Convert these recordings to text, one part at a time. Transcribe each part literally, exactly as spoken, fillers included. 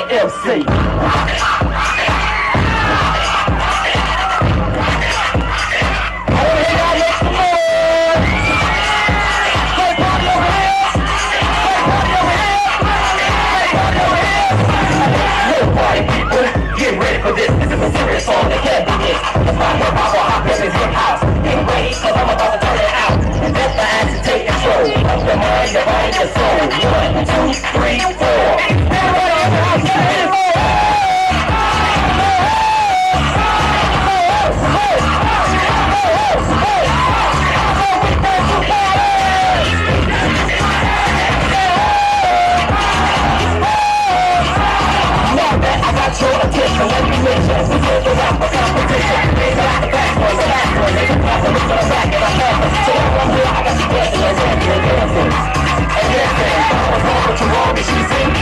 M C. Get ready for this, this is a serious song that can't be missed. It's my hip hop or hop, this is hip house. Get ready, cause I'm about to turn it out. And that's the action, take control of your mind, your body, your soul. One, two, three, four. Everybody in the house, get ready for it. Your attention, let me mention. We take the rap for competition. They got the back one, the back one. They can pass it to the back and I have it. So I'm here, I got you dancing and dancing and dancing. And dancing. I was wrong with you wrong, and she's in.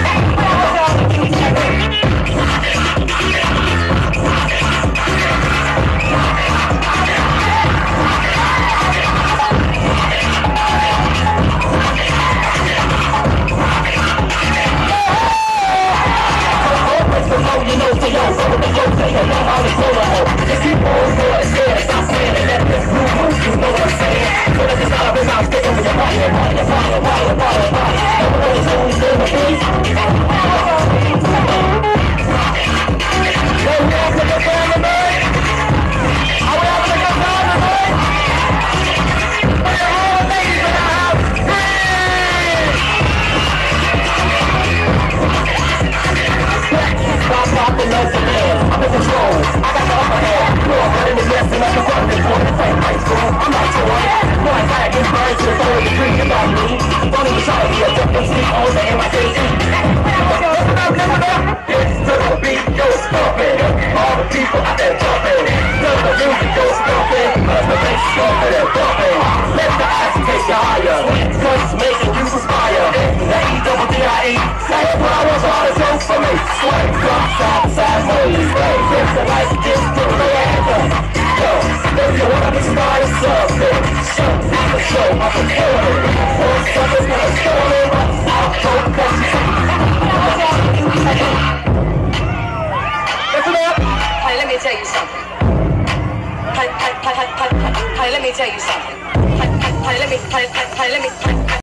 You know, so yo, so with the yo, say yo, know how to solo ho. Just keep on going, scared, stop saying it, let this move, move, you know what I'm saying? So let this out of his mouth, stick over your body, your body, your body, your body, your body, your body. Everybody knows who's in the beat. Yo, we having a good time tonight? Are we having a good time tonight? Put your all the ladies in the house. Stop, stop, and no demand. I'm in control. I got the upper hand. You are running the yes and I'm the front this one. This ain't high school. I'm not your one. No, I gotta get burned to the soul of the tree. You know me. Don't even try to be a different seat on the M I K C. Listen up, listen up. It's to the beat, go stomping. All the people out there jumping. Let the music go stomping. Cause the bass is stomping and bumping. Let the ass take you higher. Cause it's making you inspire. That E double D I E. Say what I want all to do for me. Sway, drop, side, sideways. It's the life, just do the anthem. Yo, if you wanna be somebody something, show, I'm a show, I'm a killer. Or something's gonna storm in my I'll go crazy. Listen up. Hey, let me tell you something. Hey, hey, hey, hey, hey, hey, let me tell you something. Hey, hey, hey, let me, hey, hey, hey, let me, hey.